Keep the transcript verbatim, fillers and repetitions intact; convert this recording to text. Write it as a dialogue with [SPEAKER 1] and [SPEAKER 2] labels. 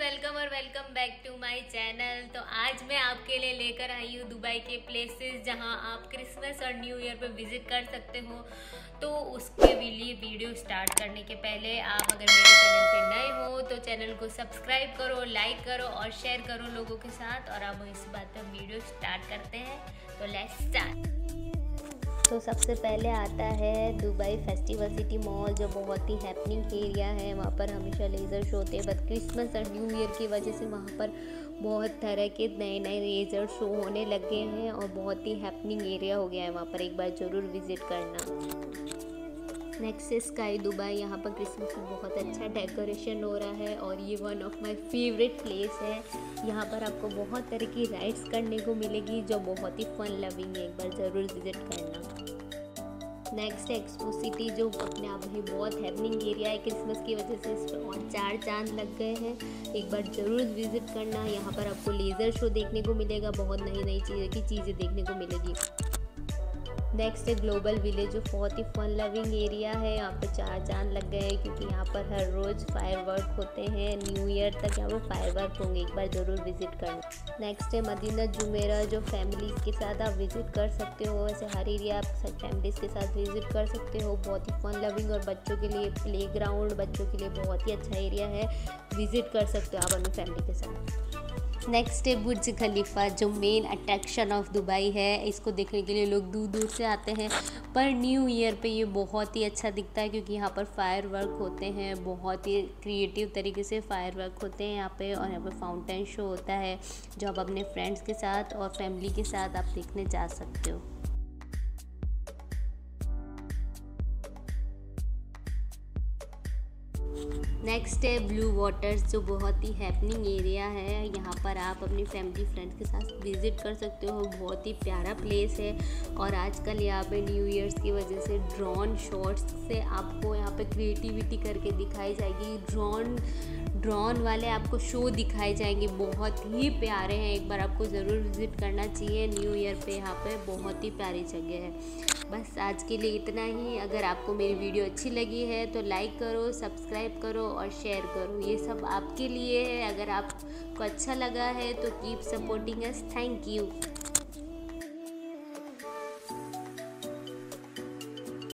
[SPEAKER 1] Welcome और welcome back to my channel. तो आज मैं आपके लिए लेकर आई हूँ दुबई के प्लेसेस जहाँ आप क्रिसमस और न्यू ईयर पे विजिट कर सकते हो। तो उसके लिए वीडियो स्टार्ट करने के पहले आप अगर मेरे चैनल पे नए हो तो चैनल को सब्सक्राइब करो, लाइक करो और शेयर करो लोगों के साथ। और अब इस बात पर वीडियो स्टार्ट करते हैं, तो लेट्स स्टार्ट।
[SPEAKER 2] तो सबसे पहले आता है दुबई फेस्टिवल सिटी मॉल, जो बहुत ही हैपनिंग एरिया है। वहाँ पर हमेशा लेज़र शो होते हैं, बट क्रिसमस और न्यू ईयर की वजह से वहाँ पर बहुत तरह के नए नए लेज़र शो होने लग गए हैं और बहुत ही हैपनिंग एरिया हो गया है। वहाँ पर एक बार ज़रूर विज़िट करना। नेक्स्ट है स्काई दुबई। यहाँ पर क्रिसमस में बहुत अच्छा डेकोरेशन हो रहा है और ये one of my favourite place है। यहाँ पर आपको बहुत तरह की राइड्स करने को मिलेगी जो बहुत ही फन लविंग है, एक बार ज़रूर विज़िट करना। नेक्स्ट है एक्सपो सिटी, जो अपने आप में बहुत हैपनिंग एरिया है। क्रिसमस की वजह से इस पर और चार चांद लग गए हैं, एक बार ज़रूर विज़िट करना। यहाँ पर आपको लेज़र शो देखने को मिलेगा, बहुत नई नई चीज़ें की चीज़ें देखने को मिलेगी। नेक्स्ट है ग्लोबल विलेज, जो बहुत ही फन लविंग एरिया है। यहाँ पर चार चांद लग गए हैं क्योंकि यहाँ पर हर रोज़ फायरवर्क होते हैं। न्यू ईयर तक यहाँ पर फायरवर्क होंगे, एक बार ज़रूर विज़िट करना। नेक्स्ट है मदीना जुमेरा, जो फैमिलीज़ के साथ आप विज़िट कर सकते हो। वैसे हर एरिया आप सब फैमिलीज़ के साथ विज़िट कर सकते हो। बहुत ही फन लविंग और बच्चों के लिए प्ले ग्राउंड, बच्चों के लिए बहुत ही अच्छा एरिया है, विज़िट कर सकते हो आप अपनी फैमिली के साथ। नेक्स्ट है बुर्ज खलीफा, जो मेन अट्रैक्शन ऑफ दुबई है। इसको देखने के लिए लोग दूर दूर से आते हैं, पर न्यू ईयर पे ये बहुत ही अच्छा दिखता है क्योंकि यहाँ पर फायर वर्क होते हैं। बहुत ही क्रिएटिव तरीके से फायर वर्क होते हैं यहाँ पे, और यहाँ पे फाउंटेन शो होता है जो आप अपने फ्रेंड्स के साथ और फैमिली के साथ आप देखने जा सकते हो। नेक्स्ट है ब्लू वाटर्स, जो बहुत ही हैपनिंग एरिया है। यहाँ पर आप अपनी फैमिली फ्रेंड्स के साथ विज़िट कर सकते हो। बहुत ही प्यारा प्लेस है और आजकल यहाँ पे न्यू ईयर्स की वजह से ड्रोन शॉट्स से आपको यहाँ पे क्रिएटिविटी करके दिखाई जाएगी। ड्रोन ड्रोन वाले आपको शो दिखाए जाएंगे, बहुत ही प्यारे हैं, एक बार आपको ज़रूर विज़िट करना चाहिए न्यू ईयर पे। यहाँ पे बहुत ही प्यारी जगह है। बस आज के लिए इतना ही। अगर आपको मेरी वीडियो अच्छी लगी है तो लाइक करो, सब्सक्राइब करो और शेयर करो, ये सब आपके लिए है। अगर आपको अच्छा लगा है तो keep supporting us. Thank you.